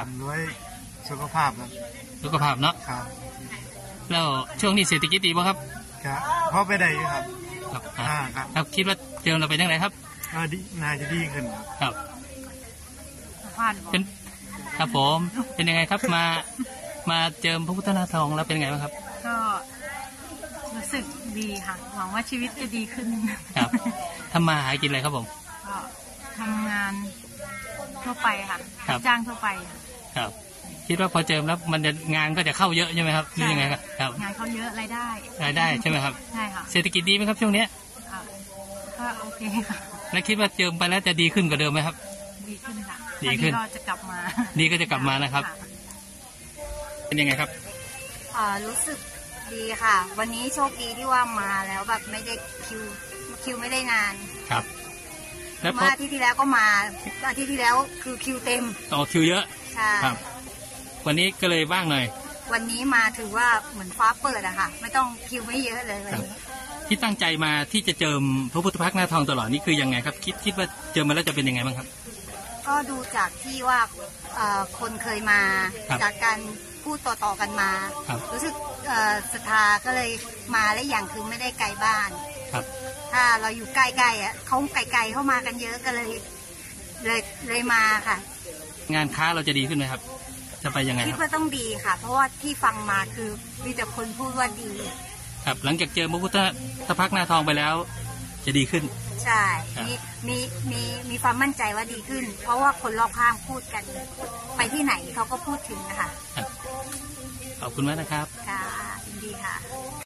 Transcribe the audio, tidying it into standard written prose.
ครับด้วยสุขภาพครับสุขภาพเนาะครับแล้วช่วงนี้เศรษฐกิจดีป่ะครับครับพอไปได้ครับครับคิดว่าเจอเราไปยังไงครับดีน่าจะดีขึ้นครับเป็นครับผมเป็นยังไงครับมาเจอพระพุทธนาทองแล้วเป็นยังไงบ้างครับก็รู้สึกดีค่ะหวังว่าชีวิตจะดีขึ้นครับทำมาหากินอะไรครับผมก็ทำงานทั่วไปค่ะจ้างทั่วไปครับคิดว่าพอเจอแล้วมันจะงานก็จะเข้าเยอะใช่ไหมครับหรือยังไงครับงานเข้าเยอะรายได้ใช่ไหมครับใช่ค่ะเศรษฐกิจดีไหมครับช่วงนี้ก็โอเคค่ะแล้วคิดว่าเจอไปแล้วจะดีขึ้นกว่าเดิมไหมครับดีขึ้นค่ะดีขึ้นก็จะกลับมาดีก็จะกลับมานะครับเป็นยังไงครับรู้สึกดีค่ะวันนี้โชคดีที่ว่ามาแล้วแบบไม่ได้คิวไม่ได้นานครับแล้วเมื่ออาทิตย์ที่แล้วก็มาอาทิตย์ที่แล้วคือคิวเต็มคิวเยอะใช่ครับวันนี้ก็เลยว่างหน่อยวันนี้มาถือว่าเหมือนฟ้าเปิดอะค่ะไม่ต้องคิวไม่เยอะเลยวันนี้ที่ตั้งใจมาที่จะเจิมพระพุทธพักตร์หน้าทองตลอดนี่คือยังไงครับคิดว่าเจิมมาแล้วจะเป็นยังไงบ้างครับก็ดูจากที่ว่าคนเคยมาจากการพูดต่อๆกันมารู้สึกศรัทธาก็เลยมาและอย่างคือไม่ได้ไกลบ้านถ้าเราอยู่ใกล้ๆอ่ะเขาไกลๆเข้ามากันเยอะก็เลยมาค่ะงานค้าเราจะดีขึ้นไหมครับจะไปยังไงคิดว่าต้องดีค่ะเพราะว่าที่ฟังมาคือมีแต่คนพูดว่าดีครับหลังจากเจอพระพุทธพักตร์หน้าทองไปแล้วจะดีขึ้นใช่มีความมั่นใจว่าดีขึ้นเพราะว่าคนรอบข้างพูดกันไปที่ไหนเขาก็พูดถึงนะคะขอบคุณมากนะครับค่ะยินดีค่ะ